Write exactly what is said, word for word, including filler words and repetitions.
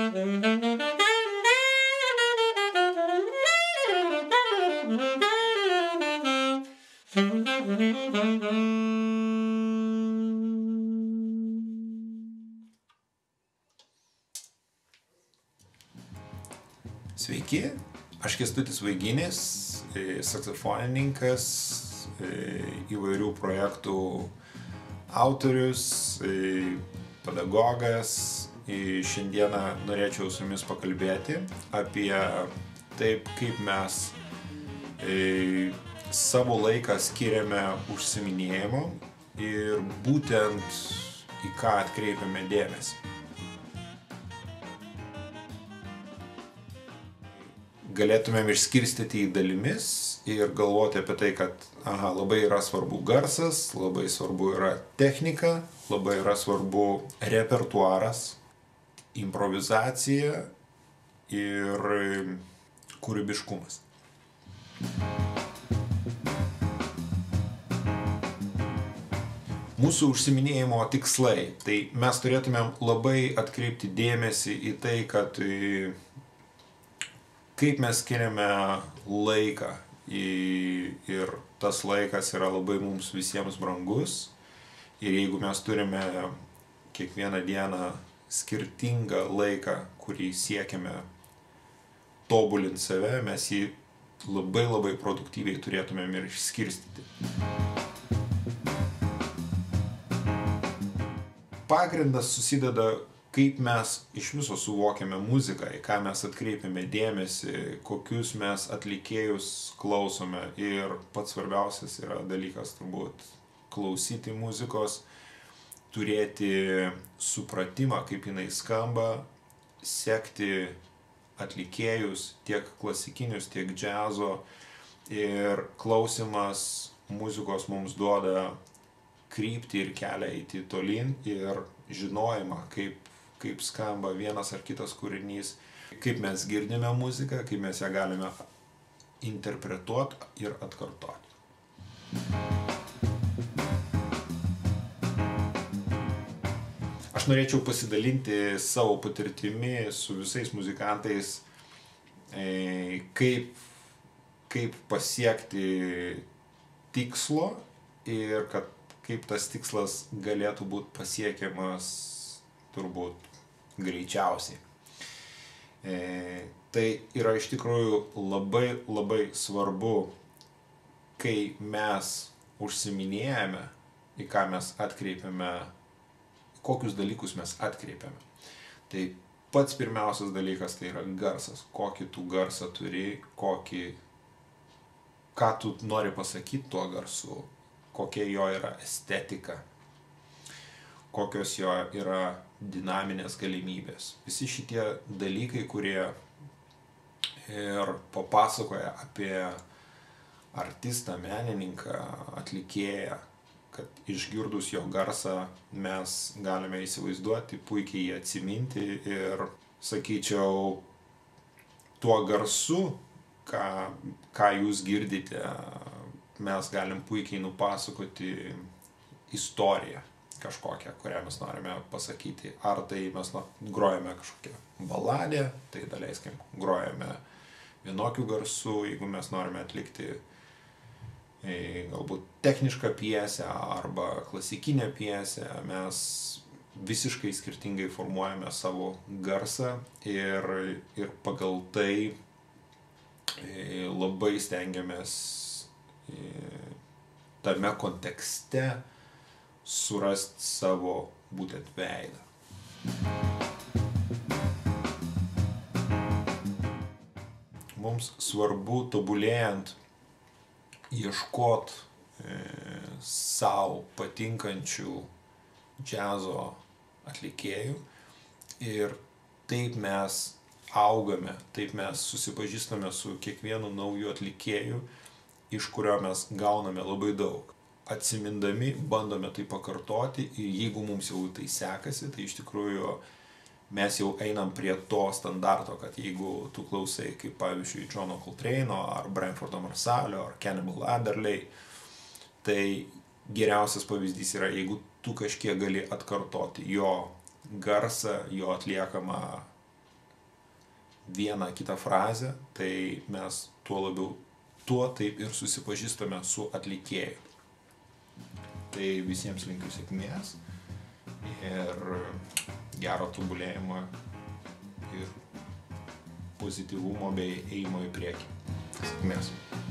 Sveiki, aš Kęstutis Vaiginis, saksofonininkas, įvairių projektų autorius, pedagogas. Šiandieną norėčiau su jumis pakalbėti apie taip, kaip mes savo laiką skiriame užsiiminėjimo ir būtent į ką atkreipiame dėmesį. Galėtumėm išskirstyti į dalimis ir galvoti apie tai, kad aha, labai yra svarbu garsas, labai svarbu yra technika, labai yra svarbu repertuaras, improvizacija ir kūrybiškumas. Mūsų užsiiminėjimo tikslai. Tai mes turėtumėm labai atkreipti dėmesį į tai, kad kaip mes skiriame laiką ir tas laikas yra labai mums visiems brangus ir jeigu mes turime kiekvieną dieną skirtingą laiką, kurį siekiame tobulinti save, mes jį labai labai produktyviai turėtumėm ir išskirstyti. Pagrindas susideda, kaip mes iš viso suvokiame muziką, į ką mes atkreipiame dėmesį, kokius mes atlikėjus klausome ir pats svarbiausias yra dalykas turbūt klausyti muzikos, turėti supratimą, kaip jinai skamba, sekti atlikėjus tiek klasikinius, tiek džiazo ir klausimas muzikos mums duoda kryptį ir kelią eiti tolyn ir žinojimą, kaip kaip skamba vienas ar kitas kūrinys, kaip mes girdime muziką, kaip mes ją galime interpretuoti ir atkartoti. Aš norėčiau pasidalinti savo patirtimi su visais muzikantais, kaip, kaip pasiekti tikslo ir kad, kaip tas tikslas galėtų būti pasiekiamas turbūt greičiausiai. E, tai yra iš tikrųjų labai labai svarbu, kai mes užsiiminėjame, į ką mes atkreipiame, kokius dalykus mes atkreipiame. Tai pats pirmiausias dalykas tai yra garsas. Kokį tu garsą turi, kokį, ką tu nori pasakyti tuo garsu, kokia jo yra estetika, kokios jo yra dinaminės galimybės. Visi šitie dalykai, kurie ir papasakoja apie artistą, menininką, atlikėją, kad išgirdus jo garsą mes galime įsivaizduoti, puikiai jį atsiminti ir, sakyčiau, tuo garsu, ką, ką jūs girdite, mes galim puikiai nupasakoti istoriją kažkokią, kurią mes norime pasakyti. Ar tai mes grojame kažkokią baladę, tai daleiskim, grojame vienokių garsų, jeigu mes norime atlikti galbūt technišką pjesę arba klasikinę pjesę, mes visiškai skirtingai formuojame savo garsą ir, ir pagal tai labai stengiamės tame kontekste surasti savo būtent veidą. Mums svarbu tobulėjant ieškot e, savo patinkančių džiazo atlikėjų ir taip mes augame, taip mes susipažįstame su kiekvienu nauju atlikėju, iš kurio mes gauname labai daug. Atsimindami, bandome tai pakartoti ir jeigu mums jau tai sekasi, tai iš tikrųjų mes jau einam prie to standarto, kad jeigu tu klausai kaip pavyzdžiui Johno Coltrane'o ar Branfordo Marsalio ar Cannibal Adderley, tai geriausias pavyzdys yra, jeigu tu kažkiek gali atkartoti jo garsą, jo atliekamą vieną kitą frazę, tai mes tuo labiau, tuo taip ir susipažįstame su atlikėju. Tai visiems linkiu sėkmės ir gero tobulėjimo ir pozityvumo bei ėjimo į priekį. Sėkmės.